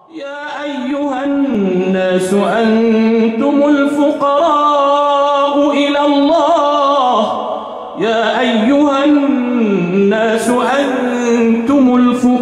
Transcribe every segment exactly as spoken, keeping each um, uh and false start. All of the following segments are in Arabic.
يا أيها الناس أنتم الفقراء إلى الله يا أيها الناس أنتم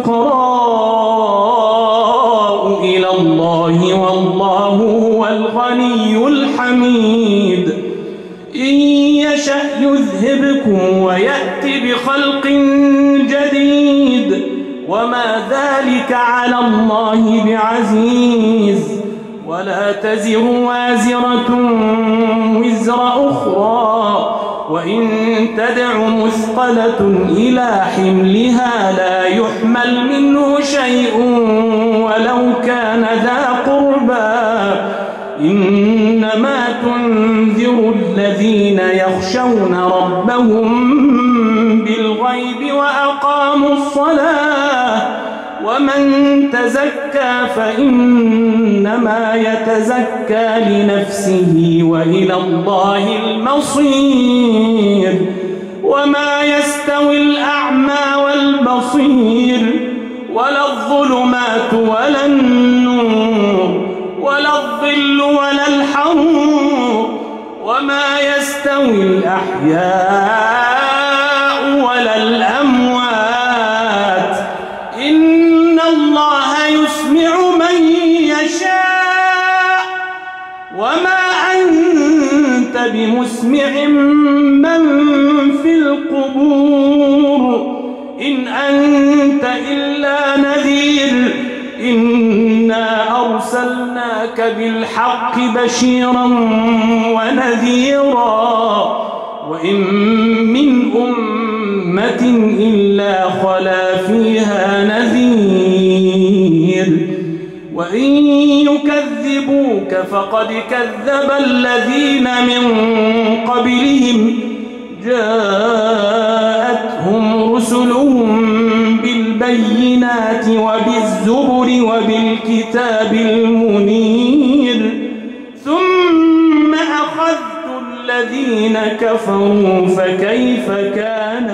الفقراء إلى الله والله هو الغني الحميد إن يشأ يذهبكم ويأتي بخلق جديد وما ذلك على الله بعزيز ولا تزر وازرة وزر أخرى وإن تدع مثقلة إلى حملها لا يحمل منه شيء ولو كان ذا قربى إنما تنذر الذين يخشون ربهم بالغيب وأقاموا الصلاة ومن تزكى فإنما يتزكى لنفسه وإلى الله المصير وما يستوي الأعمى والبصير ولا الظلمات ولا النور ولا الظل ولا الحرور وما يستوي الأحياء ولا الأموات إن الله يسمع من يشاء وما أنت بمسمع من في القبور إن أنت إلا نذير إنا أرسلناك بالحق بشيرا ونذيرا وإن من أمة إلا خلا فيها نذير وإن يكذبوك فقد كذب الذين من قبلهم جاءتهم رسلهم بالبينات وبالزبر وبالكتاب المنير ثم أخذت الذين كفروا فكيف كان